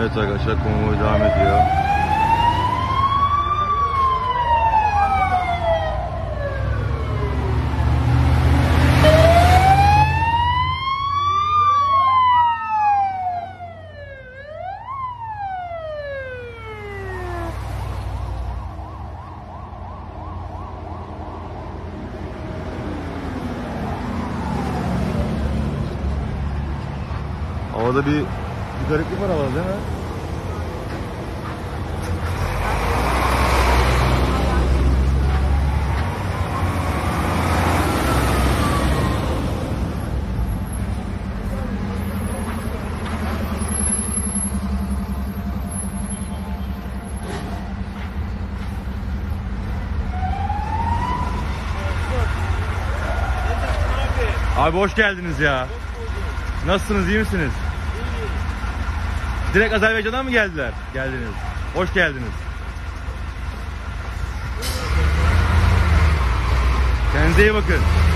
Evet arkadaşlar, konvoy devam ediyor. Havada bir gariplik var havada, değil mi? Abi hoş geldiniz ya. Nasılsınız, iyi misiniz? Direkt Azerbaycan'dan mı geldiler? Geldiniz. Hoş geldiniz. Kendinize iyi bakın.